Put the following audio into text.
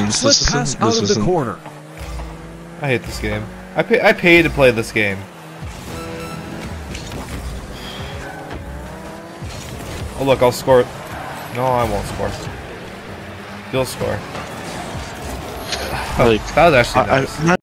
Slip pass out of the corner. I hate this game. I pay to play this game. Oh look, I'll score. No, I won't score. You'll score. Like, That was actually nice.